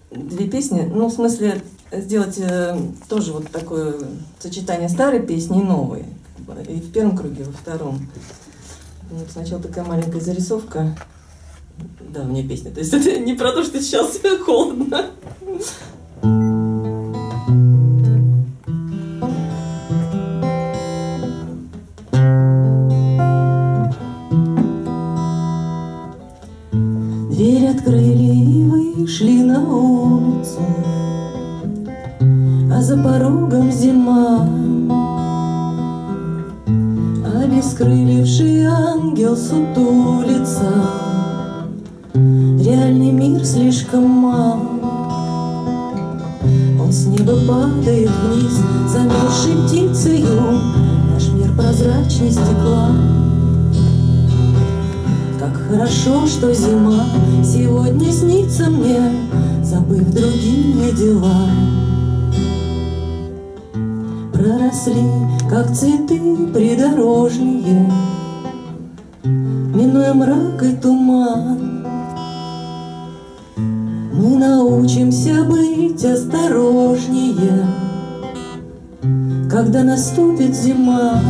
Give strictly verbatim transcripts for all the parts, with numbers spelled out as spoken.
две песни, ну, в смысле, сделать э, тоже вот такое сочетание старой песни и новой. И в первом круге, и во втором. Вот сначала такая маленькая зарисовка. Да, мне песня. То есть это не про то, что сейчас холодно. Дверь открыли и вышли на улицу, а за порогом зима. Обескрыливший ангел сутулится, реальный мир слишком мал. Он с неба падает вниз, замерзшей птицею, наш мир прозрачней стекла. Как хорошо, что зима сегодня снится мне, забыв другие дела. Проросли, как цветы придорожные, минуя мрак и туман. Мы научимся быть осторожнее, когда наступит зима.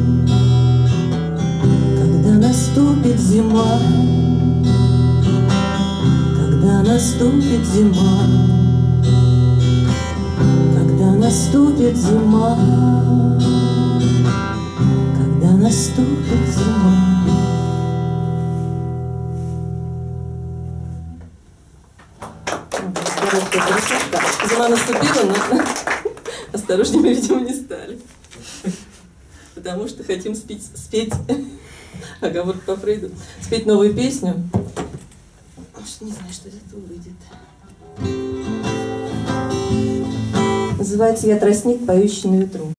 Когда наступит зима, когда наступит зима, когда наступит зима, когда наступит зима. Зима наступила, но осторожнее мы, видимо, не стали. Потому что хотим спеть, спеть оговорка по Фрейду, спеть новую песню. Не знаю, что из этого выйдет. Называется «Я тростник, поющий на ветру».